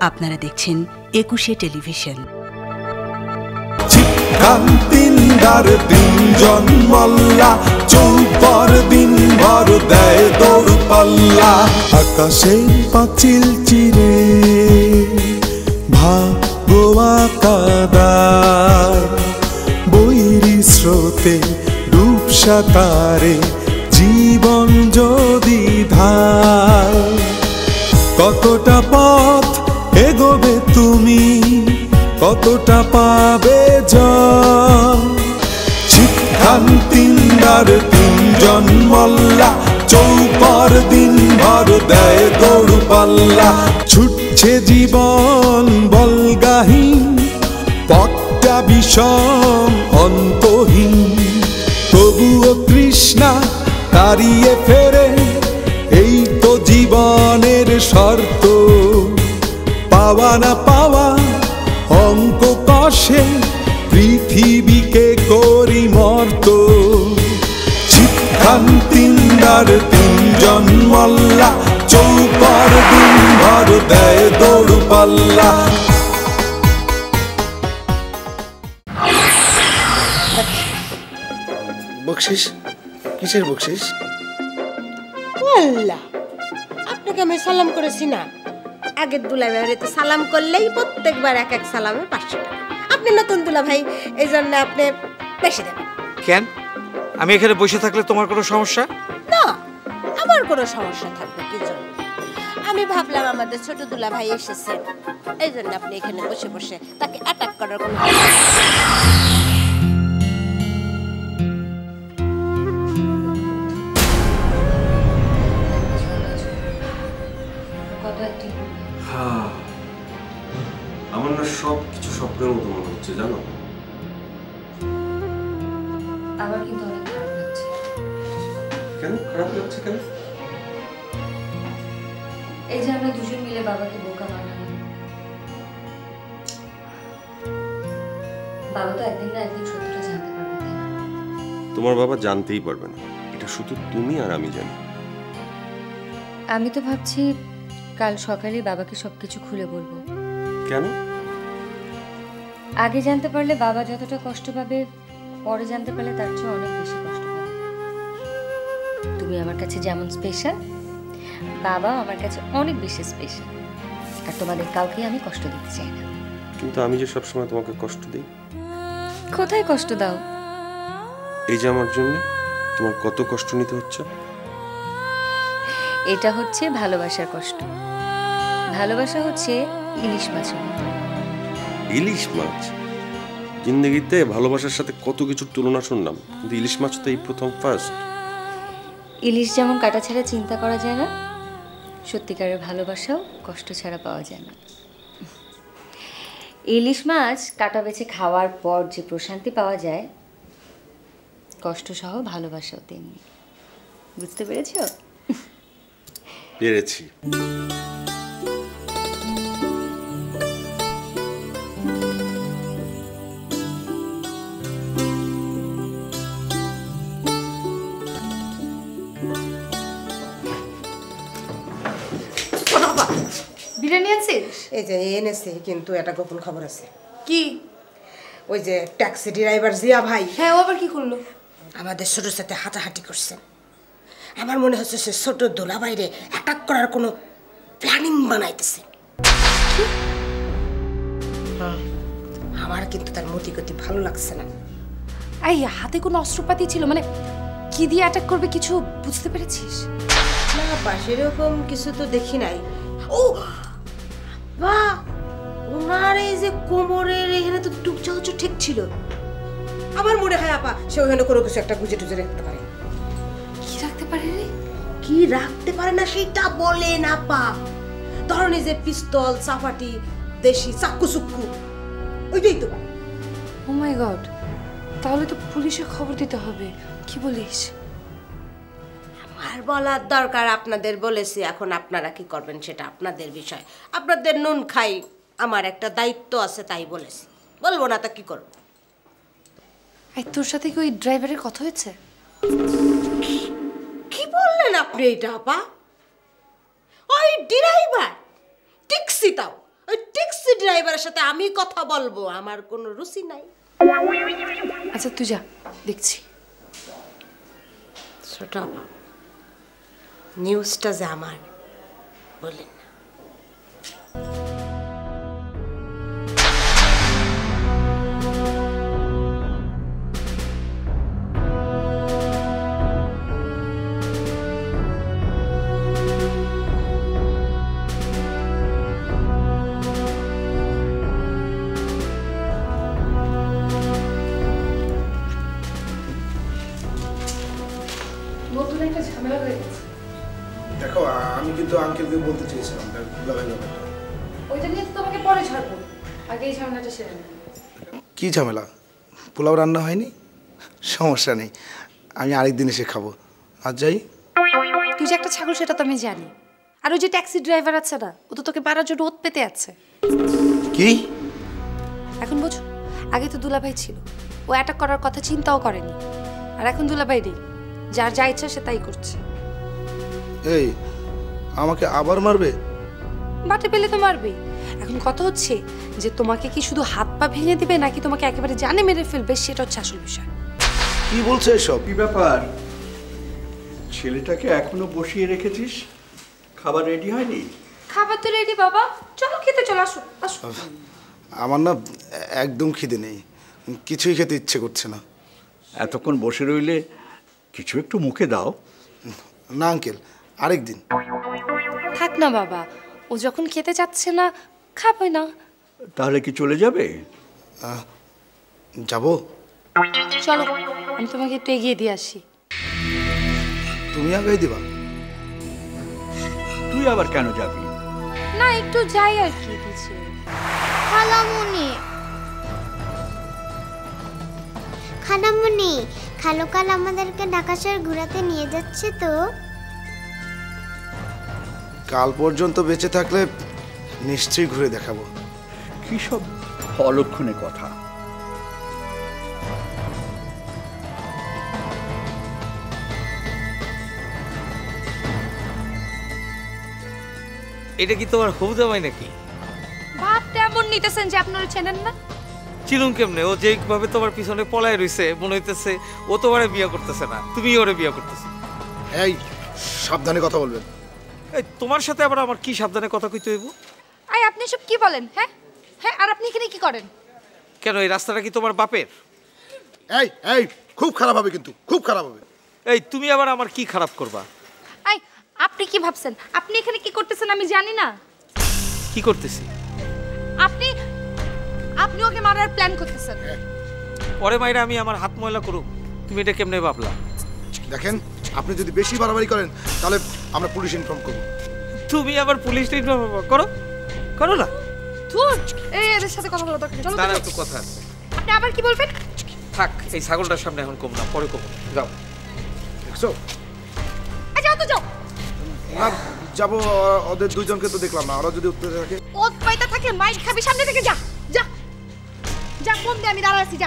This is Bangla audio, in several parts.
আপনারা দেখছেন ২১শে টেলিভিশন। কান্তিন্দার তিনজন মল্লা চৌপর দিন ভর দেয় দৌড় পাল্লা। আকাশের পাঁচিল চিরে ভাগোয়া কাদায় বৈরী স্রোতে ডুবসা তারে জীবন যদি ধার। কতটা পথ এগোবে তুমি, কতটা পাবে জয়। শিক্ষান্তিন্দার তিনজন মল্লা চৌপর দিন ভর দেয় দৌড় পাল্লা। ছুটছে জীবন বলগাহীন, পথটা বিষম অন্তহীন, তবুও তৃষ্ণা তাড়িয়ে ফেরে, এই তো জীবনের শর্ত। পাওয়া না পাওয়া অঙ্ক কষে পৃথিবীকে করি মর্ত। শিক্ষান্তিন্দার তিনজন মল্লা চৌপর দিন ভর দেয় দৌড় পাল্লা। বকশিস? কিসের বকশিস? আল্লাহ, আপনাকে আমি সালাম করেছি না? আগের দুলা ভাইয়ের তো সালাম করলেই প্রত্যেকবার এক এক সালামে 500 টাকা। আপনি নতুন দুলা ভাই, এই জন্য আপনি বেশি দেবেন। কেন? আমি এখানে বসে থাকলে তোমার কোনো সমস্যা? না, আমার কোনো সমস্যা থাকবে কি জন্য? আমি ভাবলাম আমাদের ছোট দুলা ভাই এসেছেন, এই জন্য আপনি এখানে বসে বসে তাকে অ্যাটাক করার কোনো আমার না সব কিছু স্বপ্নের মতো মনে হচ্ছে, জানো? আমার কিন্তু অনেক খারাপ লাগছে। কেন খারাপ লাগছে? কেন? এই যে আমরা দুজন মিলে বাবাকে বোকা বানালাম। বাবা তো একদিন না একদিন সত্যটা জানতে পারবে, তাই না? তোমার বাবা জানতেই পারবে না, এটা শুধু তুমি আর আমি জানি। আমি তো ভাবছি কাল সকালে বাবাকে সবকিছু খুলে বলবো। কেন? আগে জানতে পারলে বাবা যতটা কষ্ট পাবে, পরে জানতে পারলে তার চেয়ে অনেক বেশি কষ্ট পাবে। তুমি আমার কাছে যেমন স্পেশাল, বাবা আমার কাছে অনেক বেশি স্পেশাল। আর তোমাদের কাউকে আমি কষ্ট দিতে চাই না। কিন্তু আমি যে সবসময় তোমাকে কষ্ট দিই। কোথায় কষ্ট দাও? এই যে আমার জন্য তোমার কত কষ্ট নিতে হচ্ছে। এটা হচ্ছে ভালোবাসার কষ্ট। ভালোবাসা হচ্ছে ইলিশ মাছ। ইলিশ মাছ? জিন্দগিতে ভালোবাসার সাথে কত কিছুর তুলনা শুনলাম, কিন্তু ইলিশ মাছ তো এই প্রথম, ফার্স্ট। ইলিশ যেমন কাটা ছাড়া চিন্তা করা যায় না, সত্যিকারের ভালোবাসাও কষ্ট ছাড়া পাওয়া যায় না। ইলিশ মাছ কাটা বেছে খাওয়ার পর যে প্রশান্তি পাওয়া যায়, কষ্ট সহ ভালোবাসাও তেমনি। বুঝতে পেরেছো? পেরেছি। বিরিয়ানি আনছিস? এই যে এনেছে, কিন্তু একটা গোপন খবর আছে। কি? ওই যে ট্যাক্সি ড্রাইভার জিয়া ভাই, হ্যাঁ, ও আবার কি করলো? আমাদের ছোটোর সাথে হাঁটাহাঁটি করছেন। আমার মনে হচ্ছে সে ছোট দোলা বাইরে অ্যাটাক করার কোনো প্ল্যানিং বানাইতেছে। আমার কিন্তু তার মতিগতি ভালো লাগছে না। এই হাতে কোনো অস্ত্রপাতি ছিল? মানে কি দিয়ে অ্যাটাক করবে কিছু বুঝতে পেরেছিস? না বা সেরকম কিছু তো দেখি নাই। ও বা ওনার এই যে কোমরের এখানে তো টুকচা ঠিক ছিল। আমার মনে হয় আপা সে ওখানে কোনো কিছু একটা গুজে টুজে রাখতে পারে। কি রাখতে পারে রে? কি রাখতে পারে না সেটা বলে না পা। ধরনের যে পিস্তল, চাপাটি, দেশি চাক্কু চুক্কু, ওইটাই তো। ও মাই গড, তাহলে তো পুলিশে খবর দিতে হবে। কি বলিস? আমার বলার দরকার আপনাদের বলেছি, এখন আপনারা কি করবেন সেটা আপনাদের বিষয়। আপনাদের নুন খাই, আমার একটা দায়িত্ব আছে তাই বলেছি। বলবো না তা কি করব? এই তোর সাথে কি ওই ড্রাইভারের কথা হয়েছে? কি বললেন আপনি এটা আপা? ওই ড্রাইভার ট্যাক্সি, তাও ওই ড্রাইভারের সাথে আমি কথা বলবো, আমার কোনো রুচি নাই। আচ্ছা তুই যা, দেখছি। ছোট নিউজটা যে আমার বলেন না। নতুন একটা ঝামেলা হয়ে গেছে। দেখো আমি কিন্তু আঙ্কেলকে বলতে চেয়েছিলাম দুলাভাই ব্যাপারটা। ওইটা নিয়ে তো তোমাকে পরে ছাড়বো, আগে এই ঝামেলাটা সেরে নেব। কি ঝামেলা? পোলাও রান্না হয়নি? সমস্যা নেই, আমি আরেকদিন এসে খাবো। আজ যাই। তুই যে একটা ছাগল সেটা তো আমি জানি। আর ওই যে ট্যাক্সি ড্রাইভার আছে না, ও তো তোকে পারার জন্য ওত পেতে আছে। কি? এখন বোঝো, আগে তো দুলাভাই ছিল, ও অ্যাটাক করার কথা চিন্তাও করেনি। আর এখন দুলাভাই নেই, যার যা ইচ্ছা সে তাই করছে। এই আমাকে আবার মারবে? বাটে পেলে তো মারবেই। এখন কথা হচ্ছে যে তোমাকে কি শুধু হাত পা ভেঙে দিবে নাকি তোমাকে একেবারে জানে মেরে ফেলবে, সেটা হচ্ছে আসল বিষয়। কি বলছো এসব? কি ব্যাপার? ছেলেটাকে এখনো বসিয়ে রেখেছিস? খাবার রেডি হয়নি? খাবার তো রেডি বাবা, চলো খেতে চলো, আসো আসো। আমার না একদম খিদে নেই, কিছুই খেতে ইচ্ছে করছে না। এতক্ষণ বসে রইলে কিছু একটু মুখে দাও। না আঙ্কেল, আরেকদিন। থাক না বাবা, ও যখন খেতে চাচ্ছে না খাবে না। তাহলে কি চলে যাবে? যাবো? চলো আমি তোমাকে একটু এগিয়ে দিয়ে আসি। তুমি আগে দিবা? তুই আবার কেন যাবি? না একটু যাই আর কি পিছিয়ে। খালামুনি, খালামুনি, খালো কাল আমাদেরকে ঢাকা শহর ঘোরাতে নিয়ে যাচ্ছে তো? কাল পর্যন্ত বেঁচে থাকলে নিশ্চয়ই ঘুরে দেখাবো। কি সব অলক্ষণে কথা। এটা কি তোমার হবু জামাই নাকি? ভাব তেমন নিতেছেন যে আপনারা চেনেন না। চিনুন কেমনে? ও যেভাবে তোমার পিছনে পলায় রইছে, মনে হইতেছে ও তোমারে বিয়ে করতেছে না, তুমি ওরে বিয়ে করতেছো। এই সাবধানে কথা বলবেন। এই তোমার সাথে আবার আমার কি সাবধানে কথা কইতে হইব? আই আপনি সব কি বলেন? হ্যাঁ হ্যাঁ, আর আপনি এখানে কি করেন? কেন এই রাস্তাটা কি তোমার বাপের? এই এই খুব খারাপ হবে, কিন্তু খুব খারাপ হবে। এই তুমি আবার আমার কি খারাপ করবা? আই আপনি কি ভাবছেন আপনি এখানে কি করতেছেন আমি জানি না? কি করতেছি? আপনি আপনি ওকে মারার প্ল্যান করতেছেন। পরে মাইরা আমি আমার হাত ময়লা করুম, তুমি এটা কেমনে ভাবলা? দেখেন, আপনি যদি বেশি বাড়াবাড়ি করেন তাহলে আমরা পুলিশ ইনফর্ম করব। তুমি আবার পুলিশ করো করো না। ধুর, এই এদের সাথে কথা বলা দরকার নেই। চলো তার তো। একটু কথা আছে। আপনি আবার কি বলবেন? থাক, এই ছাগলটার সামনে এখন কম না, পরে কম। যাও। দেখছো? যাও তো যাও। না যাবো, ওদের দুইজনকে তো দেখলাম না, ওরা যদি উঠতে থাকে। ওত পাইতা থাকে মাইক খাবি, সামনে থেকে যা যা যা, ফোন দে, আমি দাঁড়া আছি, যা।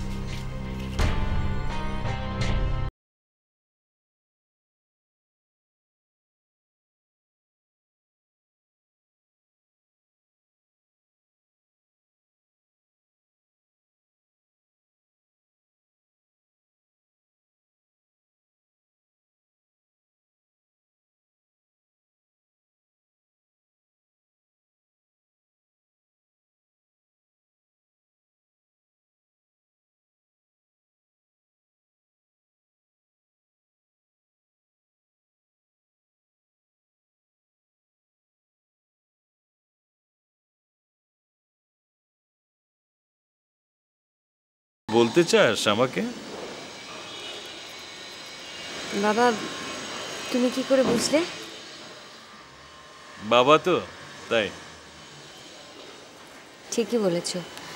বলতে চাস আমাকে? বাবা তুমি কি করে বুঝলে? বাবা তো তাই। ঠিকই বলেছ।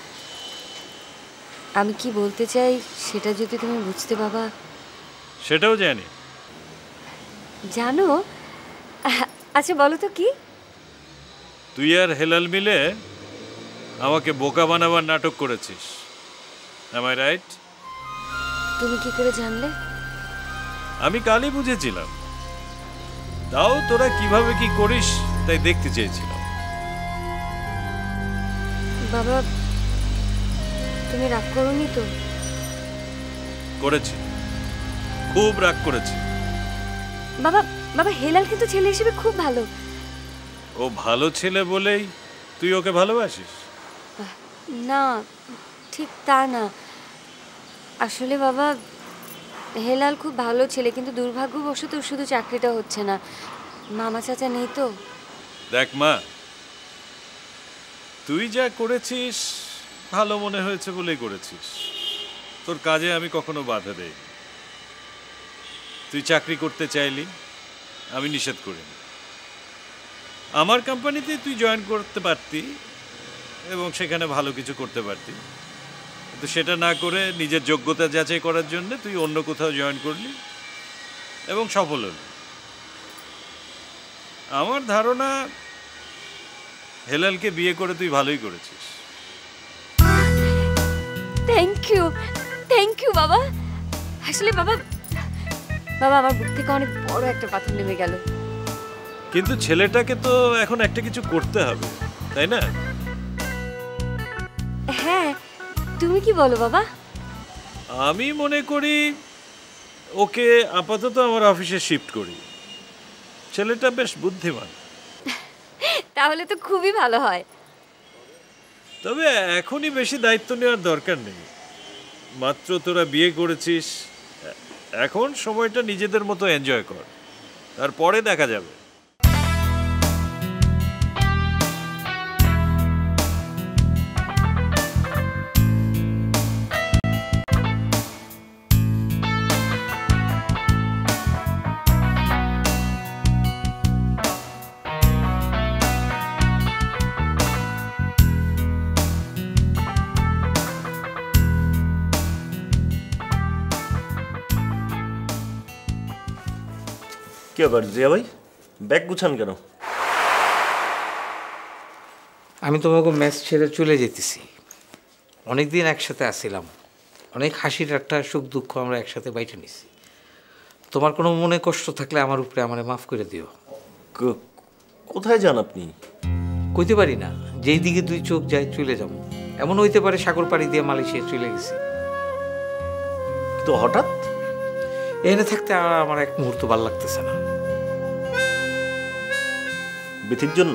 আমি কি বলতে চাই সেটা যদি তুমি বুঝতে বাবা। সেটাও জানি। জানো? আচ্ছা বলো তো কি? তুই আর হেলাল মিলে আমাকে বোকা বানাবার নাটক করেছিস। Am I right? তুমি কি করে জানলে? আমি কালই বুঝেছিলাম, তাও তোরা কিভাবে কি করিস তাই দেখতে চেয়েছিলাম। বাবা তুমি রাগ করোনি তো? করেছি, খুব রাগ করেছি। বাবা বাবা হেলাল কিন্তু ছেলে হিসেবে খুব ভালো। ও ভালো ছেলে বলেই তুই ওকে ভালোবাসিস? না ঠিক তা না, আসলে বাবা হেলাল খুব ভালো ছেলে, কিন্তু দুর্ভাগ্যবশত শুধু চাকরিটা হচ্ছে না। মামা চাচা নেই তো। দেখ মা, তুই যা করেছিস ভালো মনে হয়েছে বলেই করেছিস। তোর কাজে আমি কখনো বাধা দেই। তুই চাকরি করতে চাইলি, আমি নিষেধ করিনি। আমার কোম্পানিতে তুই জয়েন করতে পারতি এবং সেখানে ভালো কিছু করতে পারতি, কিন্তু সেটা না করে নিজের যোগ্যতা যাচাই করার জন্য তুই অন্য কোথাও জয়েন করলি এবং সফল হলি। আমার ধারণা হেলালকে বিয়ে করে তুই ভালোই করেছিস। থ্যাংক ইউ বাবা। আসলে বাবা বাবা আমার বুক থেকে অনেক বড় একটা পাথর নেমে গেল। কিন্তু ছেলেটাকে তো এখন একটা কিছু করতে হবে, তাই না? হ্যাঁ, তুমি কি বলো বাবা? আমি মনে করি ওকে আপাতত আমার অফিসে শিফট করি। ছেলেটা বেশ বুদ্ধিমান। তাহলে তো খুবই ভালো হয়। তবে এখনই বেশি দায়িত্ব নেওয়ার দরকার নেই। মাত্র তোরা বিয়ে করেছিস, এখন সময়টা নিজেদের মতো এনজয় কর, তারপরে দেখা যাবে। কি ব্যাপার জিয়া ভাই, ব্যাগ গুছান কেন? আমি তোমাকে ম্যাচ ছেড়ে চলে যেতেছি। অনেকদিন একসাথে আসছিলাম, অনেক হাসি ঠাট্টা সুখ দুঃখ আমরা একসাথে বাইটে নিছি। তোমার কোনো মনে কষ্ট থাকলে আমার উপরে আমারে মাফ করে দিও। কোথায় যান আপনি? কইতে পারি না, যেই দিকে দুই চোখ যায় চলে যাবো। এমন হইতে পারে সাগর পাড়ি দিয়ে মালয়েশিয়া চলে গেছি। তো হঠাৎ এনে থাকতে আর আমার এক মুহূর্ত ভালো লাগতেছে না। বিথির জন্য?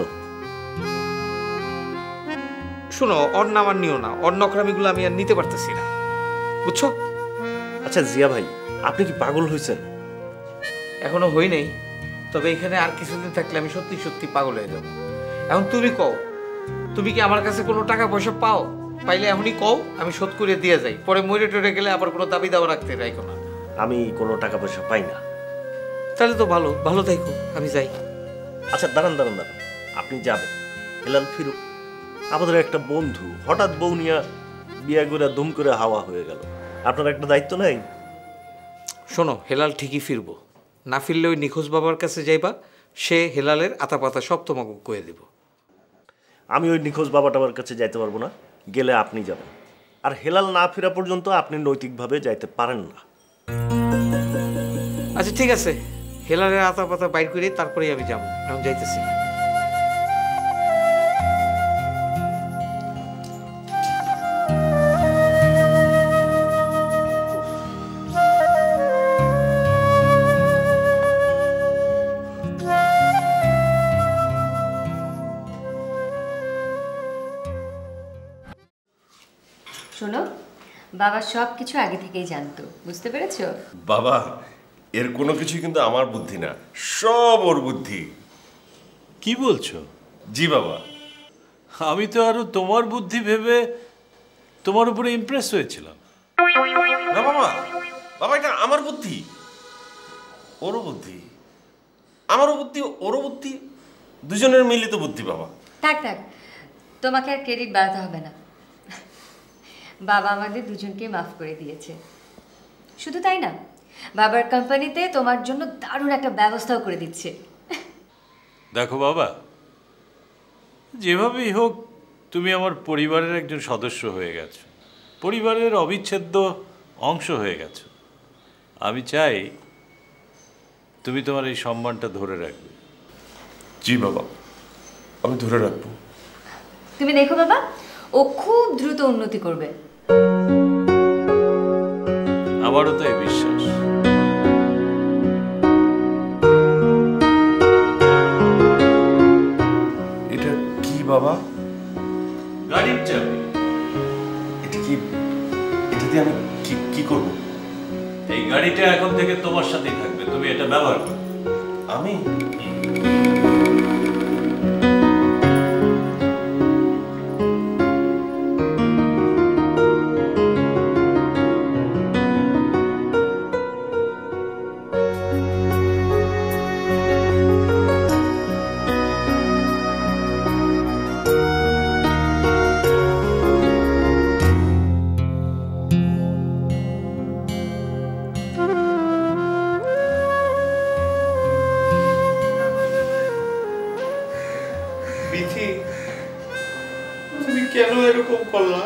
শোনো, ওর নাম আর নিও না, ওর নকরামিগুলো আমি আর নিতে পারতেছি না, বুঝছো? আচ্ছা জিয়া ভাই, আপনি কি পাগল হয়েছেন? এখনো হই নেই, তবে এখানে আর কিছুদিন থাকলে আমি সত্যি সত্যি পাগল হয়ে যাব। এখন তুমি কও, তুমি কি আমার কাছে কোনো টাকা পয়সা পাও? পাইলে এখনই কও, আমি শোধ করে দিয়ে যাই। পরে মরে টরে গেলে আবার কোনো দাবি দাওয়া রাখতে রাখো না। আমি কোনো টাকা পয়সা পাই না। তাহলে তো ভালো, ভালো থাকো, আমি যাই। আচ্ছা দাঁড়ান, আপনি যাবেন, হেলাল ফিরুক। আমাদের একটা বন্ধু হঠাৎ বউ নিয়ে বিয়া করে দুম করে হাওয়া হয়ে গেল, আপনার একটা দায়িত্ব নাই? শোনো, হেলাল ঠিকই ফিরবো, না ফিরলে ওই নিখোঁজ বাবার কাছে যাইবা, সে হেলালের আতা পাতা সব তোমাকে কয়ে দেব। আমি ওই নিখোঁজ বাবাটাবার কাছে যাইতে পারবো না, গেলে আপনি যাবেন। আর হেলাল না ফেরা পর্যন্ত আপনি নৈতিকভাবে যাইতে পারেন না। আচ্ছা ঠিক আছে, হেলালের আতা পাতা বাইর করে তারপরেই আমি যাবো, আমি যাইতেছি। শোনো, বাবা সব কিছু আগে থেকেই জানতো, বুঝতে পেরেছো? বাবা, এর কোনো কিছুই কিন্তু আমার বুদ্ধি না, সব ওর বুদ্ধি। কি বলছো? জি বাবা। আমি তো আরো তোমার বুদ্ধি ভেবে তোমার উপরে ইমপ্রেস হয়েছিলাম। না বাবা, বাবা এটা আমার বুদ্ধি, ওরও বুদ্ধি, আমারও বুদ্ধি, ওরও বুদ্ধি, দুজনের মিলিত বুদ্ধি বাবা। থাক থাক, তোমাকে আর ক্রেডিট বাড়াতে হবে না। বাবা আমাদের দুজনকে মাফ করে দিয়েছে। শুধু তাই না, বাবার কোম্পানিতে তোমার জন্য দারুণ একটা ব্যবস্থাও করে দিচ্ছে। দেখো বাবা, যেভাবেই হোক তুমি আমার পরিবারের একজন সদস্য হয়ে গেছো, পরিবারের অবিচ্ছেদ্য অংশ হয়ে গেছো। আমি চাই তুমি তোমার এই সম্মানটা ধরে রাখবে। জি বাবা, আমি ধরে রাখবো। তুমি দেখো বাবা, ও ও খুব দ্রুত উন্নতি করবে। আমারও তাই বিশ্বাস। এটা কি বাবা? গাড়ির চাবি। এটা দিয়ে আমি কি করব? এই গাড়িটা এখন থেকে তোমার সাথেই থাকবে, তুমি এটা ব্যবহার করো। আমি বিথি, তুমি কেন এরকম করলা?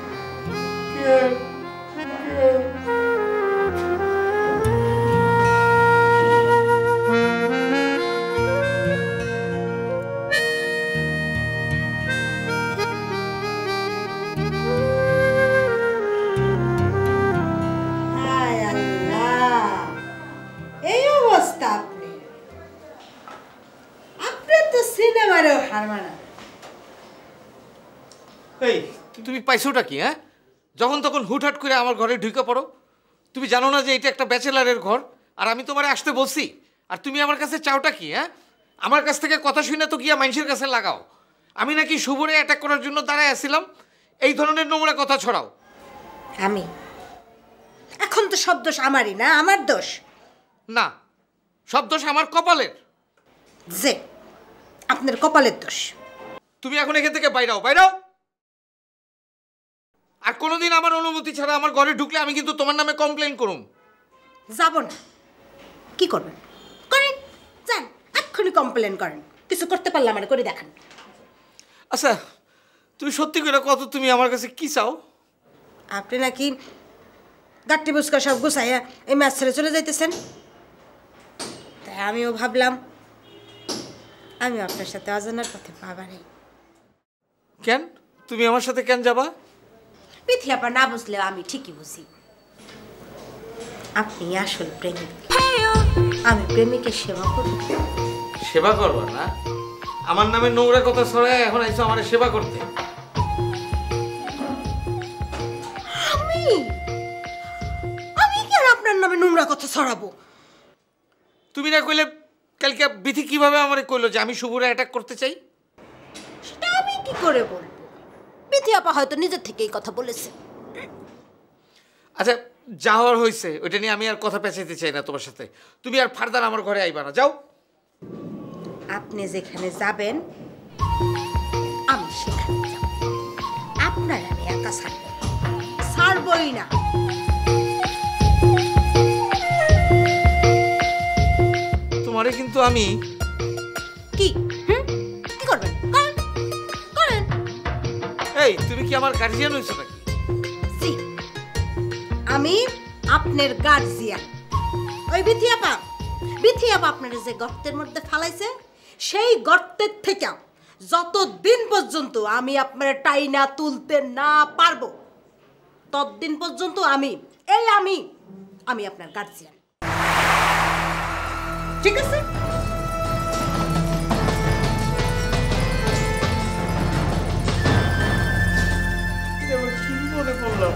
এই অবস্থা আপনার তো সিনেমারও হার মানা। এই তুমি পাইছোটা কি? হ্যাঁ, যখন তখন হুটহাট করে আমার ঘরে ঢুকে পড়ো। তুমি জানো না যে এটা একটা ব্যাচেলারের ঘর, আর আমি তোমারে আসতে বলছি, আর তুমি আমার কাছে চাওটা কি? হ্যাঁ, আমার কাছ থেকে কথা শুনে তো গিয়া মানুষের কাছে লাগাও আমি নাকি শুভরে অ্যাটাক করার জন্য দাঁড়ায় আসছিলাম। এই ধরনের নোংরা কথা ছড়াও। আমি এখন তো সব দোষ আমারই না, আমার দোষ না, সব দোষ আমার কপালের। যে আপনার কপালের দোষ। তুমি এখন এখান থেকে বাইরাও, বাইরাও। আর কোনোদিন আমার অনুমতি ছাড়া আমার ঘরে ঢুকলে আমি কিন্তু তোমার নামে কমপ্লেন করুম। যাব না। কি করবেন করেন, যান এক্ষুনি কমপ্লেন করেন। কিছু করতে পারলাম মানে করে দেখান। আচ্ছা, তুমি সত্যি করে কত, তুমি আমার কাছে কি চাও? আপনি নাকি গাট্টি বুসকা সব গুছাইয়া এই ম্যাচ ছেড়ে চলে যাইতেছেন, তাই আমিও ভাবলাম আমি আপনার সাথে অজানার পথে পা বাড়াই। কেন তুমি আমার সাথে কেন যাবা? পিথি আপা না বুঝলেও আমি ঠিকই বুঝি। আপনি আসল প্রেমিক, আমি প্রেমিকের সেবা করব। সেবা করবা না? আমার নামে নোংরা কথা ছড়ায় এখন আইছো আমার সেবা করতে। আমি কেন আপনার নামে নোংরা কথা ছড়াবো? তুমি না কইলে কালকে বিথি কিভাবে আমারে কইলো যে আমি শুভরে অ্যাটাক করতে চাই? সেটা আমি কি করে বলবো? পিথি আপা হয়তো নিজের থেকেই কথা বলেছে। আচ্ছা, যা হওয়ার হয়েছে ওইটা নিয়ে আমি আর কথা পেঁচাইতে চাই না তোমার সাথে। তুমি আর ফার্দার আমার ঘরে আইবা না, যাও। আপনি যেখানে যাবেন আমি সেখানে যাব। আপনার আমি একা ছাড়বই না। তোমারে কিন্তু আমি কি কি করবেন করেন করেন। এই তুমি কি আমার গার্জিয়ান হইছো নাকি? জি, আমি আপনার গার্জিয়ান। ওই বিথি আপা আপনার যে গর্তের মধ্যে ফালাইছে, সেই গর্তের থেকে যতদিন পর্যন্ত আমি আপনার টাইনা তুলতে না পারবো ততদিন পর্যন্ত আমি আপনার গার্জিয়ান। ঠিক আছে? কি মনে করলাম?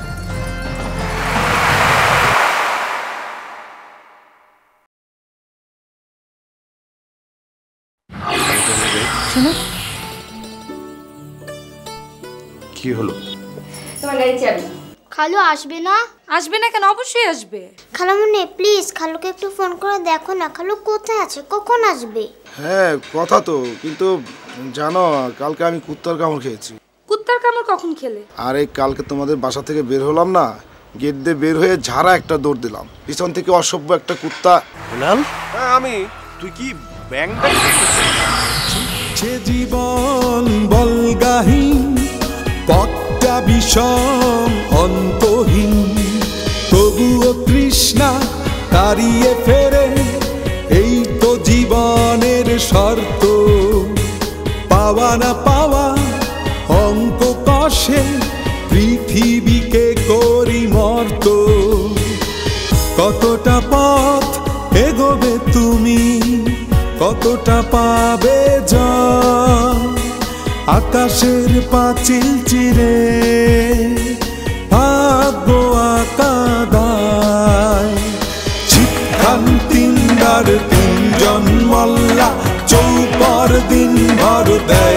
শোনো, কি হলো? তোমার গাড়ি চাবি। খালু আসবে না? আসবে না কেন? অবশ্যই আসবে। খালামুনি প্লিজ খালুকে একটু ফোন করে দেখো না, খালু কোথায় আছে, কখন আসবে? হ্যাঁ কথা তো, কিন্তু জানো কালকে আমি কুত্তার কামড় খেয়েছি। কুত্তার কামড় কখন খেলে? আরে কালকে তোমাদের বাসা থেকে বের হলাম না, গেট দিয়ে বের হয়ে ঝাড়া একটা দৌড় দিলাম, পিছন থেকে অসভ্য একটা কুত্তা। হেলাল? হ্যাঁ আমি। তুই কি ব্যাংকটা যে জীবন বলগাহীন, পথটা বিষম অন্তহীন, তবুও তৃষ্ণা তাড়িয়ে ফেরে, এই তো জীবনের শর্ত। পাওয়া না পাওয়া অঙ্ক কষে পৃথিবীকে করি মর্ত। কতটা পথ এগোবে তুমি, কতটা পাবে জয়, আকাশের পাঁচিল চিরে ভাগ্য আঁকা দায়। শিক্ষান তিনবার তিনজন মল্লা, চৌপর দিন ভর দেয়